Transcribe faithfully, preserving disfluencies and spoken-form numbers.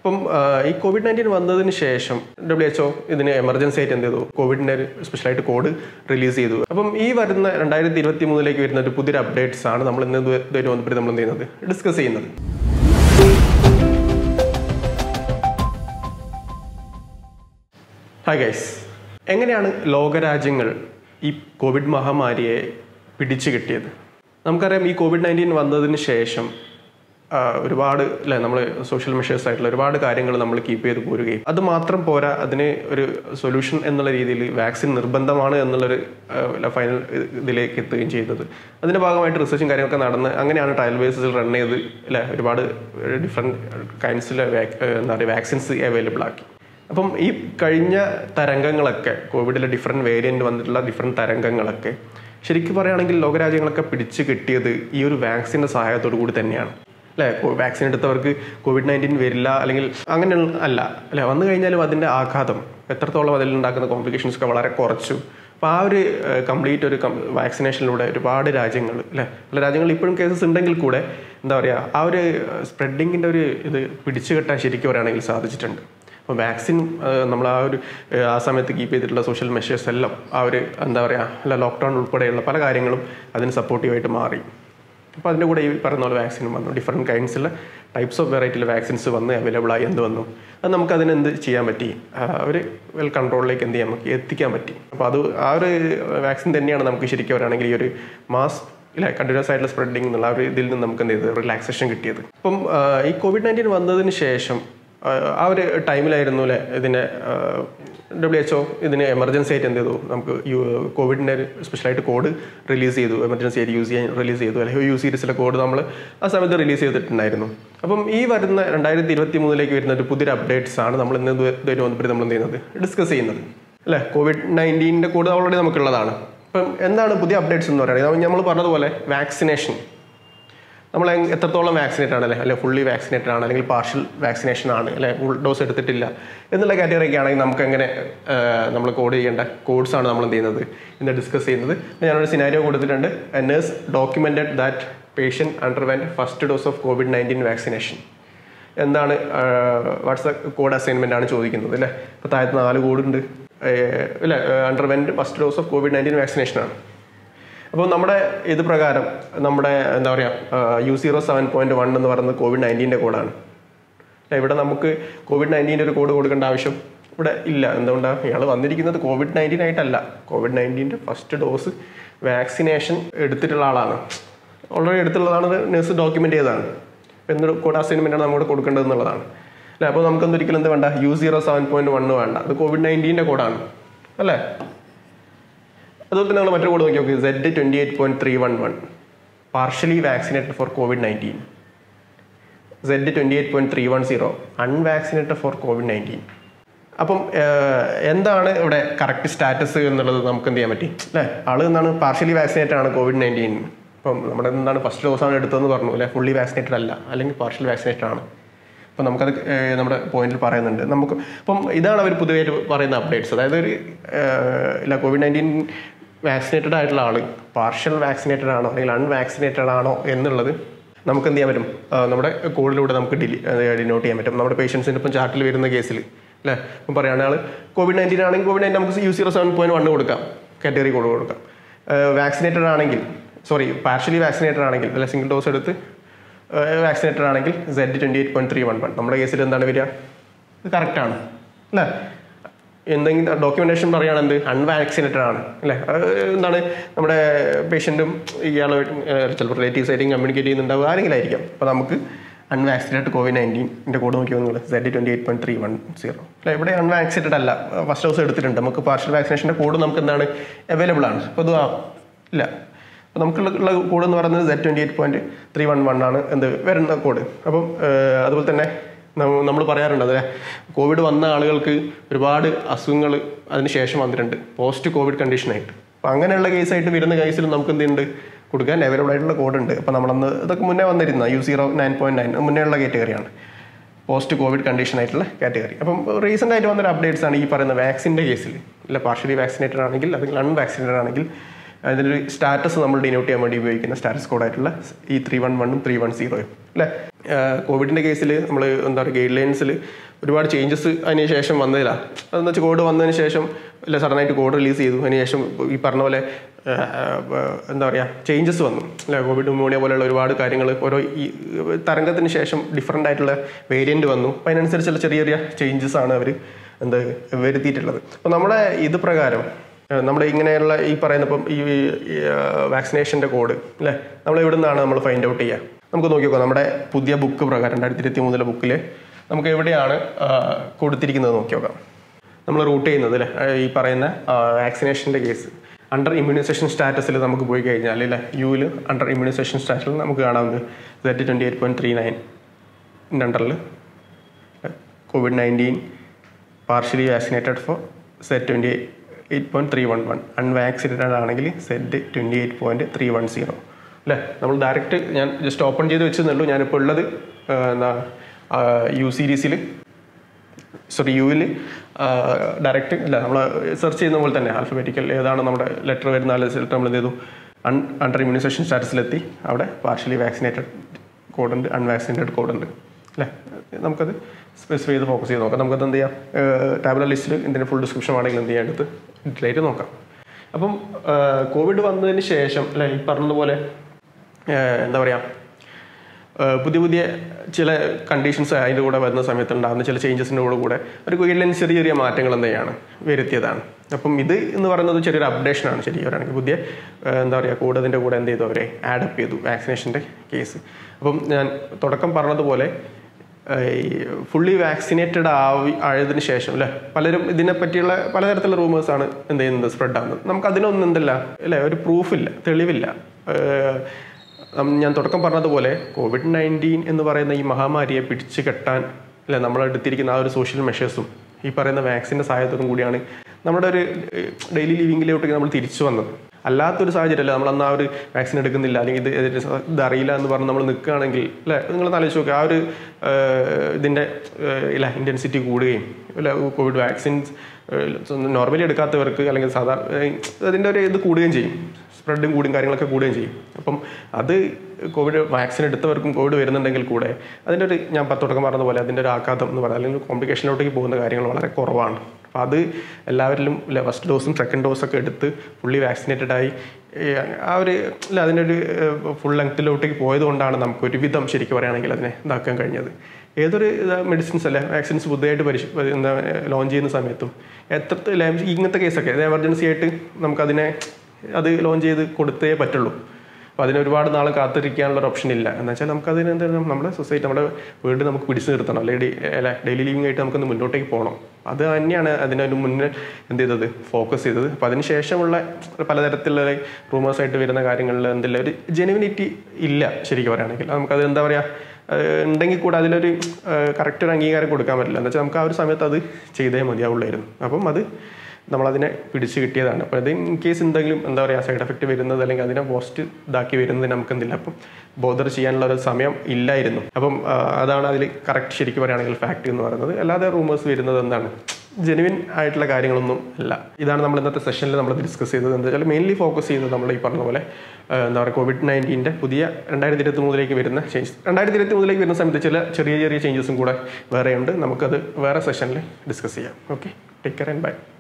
അപ്പം ഈ Covid nineteen വന്നതിന് ശേഷം ഡബ്ല്യു എച്ച് ഒ ഇതിന് എമർജൻസി ആയിട്ട് എന്ത് ചെയ്തു, കോവിഡിൻ്റെ ഒരു സ്പെഷ്യലായിട്ട് കോഡ് റിലീസ് ചെയ്തു. അപ്പം ഈ വരുന്ന രണ്ടായിരത്തി ഇരുപത്തി മൂന്നിലേക്ക് വരുന്ന ഒരു പുതിയൊരു അപ്ഡേറ്റ്സ് ആണ് നമ്മൾ ഇന്ന് ഇതുവരെ വന്നപ്പോൾ നമ്മൾ എന്ത് ചെയ്യുന്നത് ഡിസ്കസ് ചെയ്യുന്നത്. ഹായ് ഗൈസ്, എങ്ങനെയാണ് ലോകരാജ്യങ്ങൾ ഈ കോവിഡ് മഹാമാരിയെ പിടിച്ചു കിട്ടിയത്? നമുക്കറിയാം, ഈ കോവിഡ് നയൻറ്റീൻ വന്നതിന് ശേഷം ഒരുപാട് അല്ലേ നമ്മൾ സോഷ്യൽ മെഷേഴ്സ് ആയിട്ടുള്ള ഒരുപാട് കാര്യങ്ങൾ നമ്മൾ കീപ്പ് ചെയ്ത് പോരുകയും അത് മാത്രം പോരാ, അതിന് ഒരു സൊല്യൂഷൻ എന്നുള്ള രീതിയിൽ വാക്സിൻ നിർബന്ധമാണ് എന്നുള്ളൊരു ഫൈനൽ ഇതിലേക്ക് എത്തുകയും ചെയ്തത്. അതിൻ്റെ ഭാഗമായിട്ട് റിസർച്ചും കാര്യങ്ങളൊക്കെ നടന്ന് അങ്ങനെയാണ് ട്രയൽ ബേസിൽ റൺ ചെയ്ത് അല്ലേ ഒരുപാട് ഡിഫറെൻറ്റ് കൈൻഡ്സിലെ എന്താ പറയുക വാക്സിൻസ് അവൈലബിൾ ആക്കി. അപ്പം ഈ കഴിഞ്ഞ തരംഗങ്ങളൊക്കെ കോവിഡിലെ ഡിഫറെൻറ്റ് വേരിയൻ്റ് വന്നിട്ടുള്ള ഡിഫറെൻറ്റ് തരംഗങ്ങളൊക്കെ ശരിക്കും പറയുകയാണെങ്കിൽ ലോകരാജ്യങ്ങളൊക്കെ പിടിച്ച് കിട്ടിയത് ഈ ഒരു വാക്സിൻ്റെ സഹായത്തോടു കൂടി തന്നെയാണ് അല്ലേ. വാക്സിൻ എടുത്തവർക്ക് കോവിഡ് നയൻറ്റീൻ വരില്ല അല്ലെങ്കിൽ അങ്ങനെ അല്ല അല്ലേ, വന്നു കഴിഞ്ഞാലും അതിൻ്റെ ആഘാതം എത്രത്തോളം അതിലുണ്ടാക്കുന്ന കോംപ്ലിക്കേഷൻസ് ഒക്കെ വളരെ കുറച്ചു. അപ്പോൾ ആ ഒരു കംപ്ലീറ്റ് ഒരു വാക്സിനേഷനിലൂടെ ഒരുപാട് രാജ്യങ്ങൾ അല്ലേ, പല രാജ്യങ്ങളിൽ ഇപ്പോഴും കേസസ് ഉണ്ടെങ്കിൽ കൂടെ എന്താ പറയുക ആ ഒരു സ്പ്രെഡിങ്ങിൻ്റെ ഒരു ഇത് പിടിച്ചു കെട്ടാൻ ശരിക്കും പറയുകയാണെങ്കിൽ സാധിച്ചിട്ടുണ്ട്. അപ്പോൾ വാക്സിൻ നമ്മൾ ആ ഒരു ആ സമയത്ത് കീപ്പ് ചെയ്തിട്ടുള്ള സോഷ്യൽ മെഷേഴ്സ് എല്ലാം ആ ഒരു എന്താ പറയുക അല്ല ലോക്ക്ഡൗൺ ഉൾപ്പെടെയുള്ള പല കാര്യങ്ങളും അതിന് സപ്പോർട്ടീവായിട്ട് മാറി. അപ്പോൾ അതിൻ്റെ കൂടെ ഈ പറയുന്ന പോലെ വാക്സിനും വന്നു, ഡിഫറെൻറ്റ് കൈൻഡ്സിലെ ടൈപ്സ് ഓഫ് വെറൈറ്റിയിൽ വാക്സിൻസ് വന്ന് അവൈലബിൾ ആയി എന്ത് വന്നു, അത് നമുക്ക് അതിന് എന്ത് ചെയ്യാൻ പറ്റി, ഒരു വെൽ കൺട്രോളിലേക്ക് എന്ത് ചെയ്യാൻ നമുക്ക് എത്തിക്കാൻ പറ്റി. അപ്പോൾ അത് ആ ഒരു വാക്സിൻ തന്നെയാണ് നമുക്ക് ശരിക്കും പറയുകയാണെങ്കിൽ ഈ ഒരു മാസ് ഇല്ല കണ്ടിന്യൂസ് ആയിട്ടുള്ള സ്പ്രെഡിങ് എന്നുള്ള ആ ഒരു ഇതിൽ നിന്ന് നമുക്ക് എന്ത് ചെയ്തത് റിലാക്സേഷൻ കിട്ടിയത്. അപ്പം ഈ കോവിഡ് നയൻറ്റീൻ വന്നതിന് ശേഷം ആ ഒരു ടൈമിലായിരുന്നു അല്ലേ ഇതിനെ ഡബ്ല്യു എച്ച് ഒ ഇതിന് എമർജൻസി ആയിട്ട് എന്ത് ചെയ്തു, നമുക്ക് യു കോവിഡിൻ്റെ ഒരു സ്പെഷ്യലായിട്ട് കോഡ് റിലീസ് ചെയ്തു, എമർജൻസി ആയിട്ട് യൂസ് ചെയ്യാൻ റിലീസ് ചെയ്തു അല്ലെങ്കിൽ യു സീരീസിലെ കോഡ് നമ്മൾ ആ സമയത്ത് റിലീസ് ചെയ്തിട്ടുണ്ടായിരുന്നു. അപ്പം ഈ വരുന്ന രണ്ടായിരത്തി ഇരുപത്തി മൂന്നിലേക്ക് വരുന്ന ഒരു പുതിയൊരു അപ്ഡേറ്റ്സ് ആണ് നമ്മൾ ഇന്ന് ഇതുവരെ വന്നപ്പോൾ നമ്മൾ എന്ത് ചെയ്യുന്നത് ഡിസ്കസ് ചെയ്യുന്നത് അല്ലേ. കോവിഡ് നയൻറ്റീൻ്റെ കോഡ് ഓൾറെഡി നമുക്കുള്ളതാണ്. അപ്പം എന്താണ് പുതിയ അപ്ഡേറ്റ്സ് എന്ന് പറയുന്നത്? നമ്മൾ പറഞ്ഞതുപോലെ വാക്സിനേഷൻ നമ്മൾ എത്രത്തോളം വാക്സിനേറ്റ് ആണ് അല്ലെ അല്ലെങ്കിൽ ഫുള്ളി വാക്സിനേറ്റഡ് ആണ് അല്ലെങ്കിൽ പാർഷ്യൽ വാക്സിനേഷൻ ആണ് അല്ലെ ഫുൾ ഡോസ് എടുത്തിട്ടില്ല എന്നുള്ള കാറ്റഗറിയൊക്കെ ആണെങ്കിൽ നമുക്ക് എങ്ങനെ നമ്മൾ കോഡ് ചെയ്യേണ്ട കോഡ്സാണ് നമ്മൾ എന്ത് ചെയ്യുന്നത് ഇന്ന് ഡിസ്കസ് ചെയ്യുന്നത്. ഞാനൊരു സിനാരിയോ കൊടുത്തിട്ടുണ്ട്. A nurse documented that patient underwent first dose of covid nineteen vaccination. എന്താണ് വാട്ട്സ് ദ കോഡ് അസൈൻമെൻ്റ് ആണ് ചോദിക്കുന്നത് അല്ലേ. ഇപ്പോൾ താഴത്ത് നാല് കോഡുണ്ട് അല്ലേ. Underwent first dose of covid nineteen vaccination ആണ്. അപ്പോൾ നമ്മുടെ ഇത് പ്രകാരം നമ്മുടെ എന്താ പറയുക U zero seven point one എന്ന് പറയുന്നത് കോവിഡ് നയൻറ്റീൻ്റെ കോഡാണ്. ഇവിടെ നമുക്ക് കോവിഡ് നയൻറ്റീൻ്റെ ഒരു കോഡ് കൊടുക്കേണ്ട ആവശ്യം ഇവിടെ ഇല്ല. എന്തുകൊണ്ടാണ് ഇയാൾ വന്നിരിക്കുന്നത് കോവിഡ് നയൻറ്റീൻ ആയിട്ടല്ല, കോവിഡ് നയൻറ്റീൻ്റെ ഫസ്റ്റ് ഡോസ് വാക്സിനേഷൻ എടുത്തിട്ടുള്ള ആളാണ്, ഓൾറെഡി എടുത്തുള്ളതാണ്, നഴ്സ് ഡോക്യുമെൻ്റ് ചെയ്തതാണ്. അപ്പോൾ എന്ത് കോഡ് അസൈൻമെൻറ്റാണ് നമ്മോട് കൊടുക്കേണ്ടത് എന്നുള്ളതാണ് അല്ലേ. അപ്പോൾ നമുക്കൊന്നും ഒരിക്കലും എന്ത് വേണ്ട, U zero seven point one വേണ്ട, അത് കോവിഡ് നയൻറ്റീൻ്റെ കോഡാണ് അല്ലേ. അതുപോലെ തന്നെ നമ്മൾ മറ്റൊരു കോഡ് നോക്കി നോക്കി Z twenty eight point three one one partially vaccinated for covid nineteen. Z twenty eight point three one zero unvaccinated for covid nineteen. അപ്പം എന്താണ് ഇവിടെ കറക്റ്റ് സ്റ്റാറ്റസ് എന്നുള്ളത് നമുക്ക് എന്ത് ചെയ്യാൻ പറ്റി അല്ലേ. ആൾ എന്താണ് പാർഷ്യലി വാക്സിനേറ്റഡ് ആണ് കോവിഡ് നയൻറ്റീൻ. ഇപ്പം നമ്മുടെ എന്താണ് ഫസ്റ്റ് ഡോസാണ് എടുത്തതെന്ന് പറഞ്ഞു അല്ലെ, ഫുള്ളി വാക്സിനേറ്റഡ് അല്ല അല്ലെങ്കിൽ പാർഷ്യൽ വാക്സിനേറ്റഡ് ആണ്. അപ്പം നമുക്കത് നമ്മുടെ പോയിന്റിൽ പറയുന്നുണ്ട്. നമുക്ക് ഇപ്പം ഇതാണ് അവർ പൊതുവായിട്ട് പറയുന്ന അപ്ഡേറ്റ്സ്. അതായത് ഒരു ഇല്ല കോവിഡ് നയൻറ്റീൻ വാക്സിനേറ്റഡ് ആയിട്ടുള്ള ആൾ പാർഷ്യൽ വാക്സിനേറ്റഡ് ആണോ അല്ലെങ്കിൽ അൺവാക്സിനേറ്റഡ് ആണോ എന്നുള്ളത് നമുക്ക് എന്ത് ചെയ്യാൻ പറ്റും, നമ്മുടെ കോഡിലൂടെ നമുക്ക് ഡിലി ഡിനോട്ട് ചെയ്യാൻ പറ്റും. നമ്മുടെ പേഷ്യൻസിൻ്റെ ഇപ്പം ചാർട്ടിൽ വരുന്ന കേസിൽ അല്ലേ ഇപ്പം പറയുകയാണ് ആൾ കോവിഡ് നയൻറ്റീൻ ആണെങ്കിൽ കോവിഡ് നയൻറ്റീൻ നമുക്ക് U zero seven point one കൊടുക്കാം, കാറ്റഗറി കോഡ് കൊടുക്കാം. വാക്സിനേറ്റഡ് ആണെങ്കിൽ സോറി പാർഷ്യലി വാക്സിനേറ്റഡ് ആണെങ്കിൽ അല്ലെ സിംഗിൾ ഡോസ് എടുത്ത് വാക്സിനേറ്റഡ് ആണെങ്കിൽ Z twenty eight point three one one നമ്മുടെ കേസിൽ എന്താണ് വരിക, ഇത് കറക്റ്റാണ് അല്ലേ. എന്തെങ്കിലും ഡോക്യുമെൻറ്റേഷൻ പറയുകയാണ് എന്ത് അൺവാക്സിനേറ്റഡ് ആണ് അല്ലേ. എന്താണ് നമ്മുടെ പേഷ്യൻറ്റും ഇയാൾ ചിലപ്പോൾ റിലേറ്റീവ്സ് ആയിട്ടും കമ്മ്യൂണിക്കേറ്റ് ചെയ്യുന്നുണ്ടാവും ആരെങ്കിലും ആയിരിക്കാം. അപ്പോൾ നമുക്ക് അൺവാക്സിനേറ്റഡ് കോവിഡ് നയൻറ്റീൻ്റെ കോഡ് നോക്കിയോ നിങ്ങൾ Z twenty eight point three one zero അല്ലേ. ഇവിടെ അൺവാക്സിനേറ്റഡ് അല്ല, ഫസ്റ്റ് ഡോസ് എടുത്തിട്ടുണ്ട്, നമുക്ക് പാർഷ്യൽ വാക്സിനേഷൻ്റെ കോഡ് നമുക്ക് എന്താണ് അവൈലബിൾ ആണ്. അപ്പോൾ അത് ഇല്ല. അപ്പോൾ നമുക്കുള്ള കോഡ് എന്ന് പറയുന്നത് Z twenty eight point three one one ആണ് എന്ത് വരുന്ന കോഡ്. അപ്പം അതുപോലെ തന്നെ നമ്മൾ പറയാറുണ്ട് അതെ കോവിഡ് വന്ന ആളുകൾക്ക് ഒരുപാട് അസുഖങ്ങൾ അതിന് ശേഷം വന്നിട്ടുണ്ട് പോസ്റ്റ് കോവിഡ് കണ്ടീഷനായിട്ട്. അപ്പോൾ അങ്ങനെയുള്ള കേസായിട്ട് വരുന്ന കേസിൽ നമുക്ക് എന്തുണ്ട് കൊടുക്കാൻ അവൈലബിൾ ആയിട്ടുള്ള കോഡ് ഉണ്ട്. അപ്പോൾ നമ്മളന്ന് ഇതൊക്കെ മുന്നേ വന്നിരുന്ന U zero nine point nine മുന്നേ ഉള്ള കാറ്റഗറിയാണ് പോസ്റ്റ് കോവിഡ് കണ്ടീഷൻ ആയിട്ടുള്ള കാറ്റഗറി. അപ്പം റീസെൻ്റ് ആയിട്ട് വന്നൊരു അപ്ഡേറ്റ്സ് ആണ് ഈ പറയുന്ന വാക്സിൻ്റെ കേസിൽ ഇല്ല പാർഷ്യലി വാക്സിനേറ്റഡ് ആണെങ്കിൽ അല്ലെങ്കിൽ അൺവാക്സിനേറ്റഡ് ആണെങ്കിൽ അതിൻ്റെ സ്റ്റാറ്റസ് നമ്മൾ ഡിനോട്ട് ചെയ്യാൻ വേണ്ടി ഉപയോഗിക്കുന്ന സ്റ്റാറ്റസ് കോഡായിട്ടുള്ള ഈ ത്രീ വൺ വണ്ണും ത്രീ വൺ സീറോയും അല്ലേ. കോവിഡിൻ്റെ കേസിൽ നമ്മൾ എന്താ പറയുക ഗൈഡ് ലൈൻസിൽ ഒരുപാട് ചേഞ്ചസ് അതിന് ശേഷം വന്നതില്ല. അതെന്ന് വെച്ചാൽ കോവിഡ് വന്നതിന് ശേഷം ഇല്ല സഡനായിട്ട് കോഡ് റിലീസ് ചെയ്തു. അതിന് ശേഷം ഈ പറഞ്ഞ പോലെ എന്താ പറയുക ചേഞ്ചസ് വന്നു അല്ലെ. കോവിഡ് ന്യൂമോണിയ പോലെയുള്ള ഒരുപാട് കാര്യങ്ങൾ ഓരോ ഈ തരംഗത്തിന് ശേഷം ഡിഫറൻ്റ് ആയിട്ടുള്ള വേരിയൻറ്റ് വന്നു. അപ്പം അതിനനുസരിച്ചുള്ള ചെറിയ ചെറിയ ചേഞ്ചസ് ആണ് അവർ എന്താ വരുത്തിയിട്ടുള്ളത്. അപ്പോൾ നമ്മുടെ ഇത് പ്രകാരം നമ്മുടെ ഇങ്ങനെയുള്ള ഈ പറയുന്ന ഇപ്പം ഈ വാക്സിനേഷൻ്റെ കോഡ് അല്ലേ നമ്മൾ എവിടെ നിന്നാണ് നമ്മൾ ഫൈൻഡ് ഔട്ട് ചെയ്യുക? നമുക്ക് നോക്കി നോക്കാം. നമ്മുടെ പുതിയ ബുക്ക് പ്രകാരം രണ്ടായിരത്തി ഇരുപത്തി മൂന്നിലെ ബുക്കിൽ നമുക്ക് എവിടെയാണ് കൊടുത്തിരിക്കുന്നത് നോക്കി നോക്കാം. നമ്മൾ റൂട്ട് ചെയ്യുന്നത് അല്ലേ ഈ പറയുന്ന വാക്സിനേഷൻ്റെ കേസ് അണ്ടർ ഇമ്മ്യൂണൈസേഷൻ സ്റ്റാറ്റസിൽ നമുക്ക് പോയി കഴിഞ്ഞാൽ അല്ലേ യുവിൽ അണ്ടർ ഇമ്മ്യൂണൈസേഷൻ സ്റ്റാറ്റസിൽ നമുക്ക് കാണാവുന്നത് Z twenty eight point three nine അണ്ടറിൽ covid nineteen partially vaccinated for Z twenty eight point three one one unvaccinated ആണെങ്കിൽ Z twenty eight point three one zero അല്ലേ. നമ്മൾ ഡയറക്റ്റ് ഞാൻ ജസ്റ്റ് ഓപ്പൺ ചെയ്ത് വെച്ചെന്നുള്ളൂ. ഞാനിപ്പോൾ ഉള്ളത് എന്താ യു സീരീസിൽ സോറി യുവിൽ ഡയറക്റ്റ് ഇല്ല നമ്മൾ സെർച്ച് ചെയ്യുന്ന പോലെ തന്നെ ആൽഫബറ്റിക്കൽ ഏതാണ് നമ്മുടെ ലെറ്റർ വരുന്ന ആ റിസൾട്ട് നമ്മൾ എന്ത് ചെയ്തു അൺ അണ്ടർ ഇമ്മ്യൂണൈസേഷൻ സ്റ്റാറ്റസിലെത്തി. അവിടെ പാർഷ്യലി വാക്സിനേറ്റഡ് കോഡുണ്ട് അൺവാക്സിനേറ്റഡ് കോഡുണ്ട് അല്ലേ. നമുക്കത് സ്പെസിഫൈ ചെയ്ത് ഫോക്കസ് ചെയ്ത് നോക്കാം. നമുക്കത് എന്ത് ചെയ്യാം ടാബുലർ ലിസ്റ്റിൽ ഇതിൻ്റെ ഫുൾ ഡിസ്ക്രിപ്ഷൻ ആണെങ്കിൽ എന്ത് ചെയ്യാം എടുത്ത് ഡീറ്റെയിൽ ആയിട്ട് നോക്കാം. അപ്പം കോവിഡ് വന്നതിന് ശേഷം അല്ലേ ഈ പറഞ്ഞതുപോലെ എന്താ പറയുക പുതിയ പുതിയ ചില കണ്ടീഷൻസ് അതിൻ്റെ കൂടെ വരുന്ന സമയത്ത് ഉണ്ടാകുന്ന ചില ചേഞ്ചസിൻ്റെ കൂടെ കൂടെ ഒരു ഗൈഡ് ചെറിയ ചെറിയ മാറ്റങ്ങൾ എന്തെയാണ് വരുത്തിയതാണ്. അപ്പം ഇത് എന്ന് പറയുന്നത് ചെറിയൊരു അപ്ഡേഷനാണ്. ശരി പറയുകയാണെങ്കിൽ പുതിയ എന്താ പറയുക കോഡ് അതിൻ്റെ കൂടെ എന്ത് ചെയ്തു അവരെ ആഡപ്പ് ചെയ്തു വാക്സിനേഷൻ്റെ കേസ്. അപ്പം ഞാൻ തുടക്കം പറഞ്ഞതുപോലെ ഫുള്ളി വാക്സിനേറ്റഡ് ആവി ആയതിനു ശേഷം അല്ലേ പലരും ഇതിനെപ്പറ്റിയുള്ള പലതരത്തിലുള്ള റൂമേഴ്സാണ് എന്ത് ചെയ്യുന്നത് സ്പ്രെഡ് ആകുന്നത്. നമുക്ക് അതിനൊന്നും എന്തല്ല അല്ലേ ഒരു പ്രൂഫില്ല തെളിവില്ല. ഞാൻ തുടക്കം പറഞ്ഞതുപോലെ കോവിഡ് നയൻറ്റീൻ എന്ന് പറയുന്ന ഈ മഹാമാരിയെ പിടിച്ചു കെട്ടാൻ അല്ലെ നമ്മളെടുത്തിരിക്കുന്ന ആ ഒരു സോഷ്യൽ മെഷേഴ്സും ഈ പറയുന്ന വാക്സിൻ്റെ സഹായത്തോടും കൂടിയാണ് നമ്മുടെ ഒരു ഡെയിലി ലിവിങ്ങിലോട്ട് നമ്മൾ തിരിച്ചു വന്നത്. അല്ലാത്തൊരു സാഹചര്യമല്ല നമ്മൾ അന്ന് ആ ഒരു വാക്സിൻ എടുക്കുന്നില്ല അല്ലെങ്കിൽ ഇത് ഇത് അറിയില്ല എന്ന് പറഞ്ഞ് നമ്മൾ നിൽക്കുകയാണെങ്കിൽ അല്ലേ നിങ്ങൾ ആലോചിച്ച് നോക്കുക ആ ഒരു ഇതിൻ്റെ ഇല്ല ഇൻറ്റൻസിറ്റി കൂടുകയും അല്ല കോവിഡ് വാക്സിൻസ് നോർമലി എടുക്കാത്തവർക്ക് അല്ലെങ്കിൽ സാധാരണ അതിൻ്റെ ഒരു ഇത് കൂടുകയും ചെയ്യും. സ്പ്രെഡും കൂടും കാര്യങ്ങളൊക്കെ കൂടുകയും ചെയ്യും. അപ്പം അത് കോവിഡ് വാക്സിൻ എടുത്തവർക്കും കോവിഡ് വരുന്നുണ്ടെങ്കിൽ കൂടെ അതിൻ്റെ ഒരു ഞാൻ പത്തോടക്കം പറഞ്ഞ പോലെ അതിൻ്റെ ഒരു ആഘാതം എന്ന് പറയുന്നത് അല്ലെങ്കിൽ കോംപ്ലിക്കേഷനിലോട്ടേക്ക് പോകുന്ന കാര്യങ്ങൾ വളരെ കുറവാണ്. അപ്പോൾ അത് എല്ലാവരിലും ഇല്ല ഫസ്റ്റ് ഡോസും സെക്കൻഡ് ഡോസൊക്കെ എടുത്ത് ഫുള്ളി വാക്സിനേറ്റഡ് ആയി ആ ഒരു ഇല്ല അതിൻ്റെ ഒരു ഫുൾ ലെങ്ത്തിലോട്ടേക്ക് പോയതുകൊണ്ടാണ് നമുക്ക് ഒരുവിധം ശരിക്കും പറയുകയാണെങ്കിൽ അതിനെ ഇതാക്കാൻ കഴിഞ്ഞത്. ഏതൊരു മെഡിസിൻസ് അല്ലേ വാക്സിൻസ് പുതിയതായിട്ട് പരിശ എന്താ ലോഞ്ച് ചെയ്യുന്ന സമയത്തും എത്ര ഇങ്ങനത്തെ കേസൊക്കെ എമർജൻസി ആയിട്ട് നമുക്കതിനെ അത് ലോഞ്ച് ചെയ്ത് കൊടുത്തേ പറ്റുള്ളൂ. അപ്പോൾ അതിന് ഒരുപാട് നാൾ കാത്തിരിക്കാനുള്ള ഒരു ഓപ്ഷൻ ഇല്ല. എന്ന് വെച്ചാൽ നമുക്കതിന് എന്താണ് നമ്മുടെ സൊസൈറ്റി നമ്മുടെ വീട് നമുക്ക് പിടിച്ചു നിർത്തണം അല്ലെങ്കിൽ അല്ലെ ഡെയിലി ലിവിങ് ആയിട്ട് നമുക്കൊന്ന് മുന്നോട്ടേക്ക് പോകണം. അത് തന്നെയാണ് അതിനൊരു മുന്നേ എന്ത് ചെയ്തത് ഫോക്കസ് ചെയ്തത്. അപ്പോൾ അതിന് ശേഷമുള്ള പലതരത്തിലുള്ള റൂമേഴ്സായിട്ട് വരുന്ന കാര്യങ്ങളിൽ എന്തെല്ലാം ഒരു ജെനുവിനിറ്റി ഇല്ല ശരിക്കും പറയുകയാണെങ്കിൽ. നമുക്കത് എന്താ പറയുക ഉണ്ടെങ്കിൽ കൂടെ അതിലൊരു കറക്റ്റ് ഒരു അംഗീകാരം കൊടുക്കാൻ പറ്റില്ല. എന്ന് വെച്ചാൽ നമുക്ക് ആ ഒരു സമയത്ത് അത് ചെയ്തേ മതിയാവുള്ളായിരുന്നു. അപ്പം അത് നമ്മളതിനെ പിടിച്ച് കിട്ടിയതാണ്. അപ്പോൾ അത് ഇൻ കേസ് എന്തെങ്കിലും എന്താ പറയുക സൈഡ് എഫക്റ്റ് വരുന്നത് അല്ലെങ്കിൽ അതിനെ പോസ്റ്റ് ഇതാക്കി വരുന്നത് നമുക്ക് എന്തില്ല അപ്പം ബോദർ ചെയ്യാനുള്ള ഒരു സമയം ഇല്ലായിരുന്നു. അപ്പം അതാണ് അതിൽ കറക്റ്റ് ശരിക്കും പറയുകയാണെങ്കിൽ ഫാക്റ്റ് എന്ന് പറയുന്നത്. അല്ലാതെ റൂമേഴ്സ് വരുന്നത് എന്താണ് ജെനുവിൻ ആയിട്ടുള്ള കാര്യങ്ങളൊന്നും അല്ല. ഇതാണ് നമ്മൾ ഇന്നത്തെ സെഷനിൽ നമ്മൾ ഡിസ്കസ് ചെയ്തത്. എന്താ വെച്ചാൽ മെയിൻലി ഫോക്കസ് ചെയ്യുന്നത് നമ്മൾ ഈ പറഞ്ഞ പോലെ എന്താ പറയുക കോവിഡ് നയൻറ്റീൻ്റെ പുതിയ രണ്ടായിരത്തി ഇരുപത്തി മൂന്നിലേക്ക് വരുന്ന ചേഞ്ച് രണ്ടായിരത്തി ഇരുപത്തി മൂന്നിലേക്ക് വരുന്ന സമയത്ത് ചില ചെറിയ ചെറിയ ചേഞ്ചസും കൂടെ വേറെയുണ്ട്. നമുക്കത് വേറെ സെഷനിൽ ഡിസ്കസ് ചെയ്യാം. Okay, take care and by.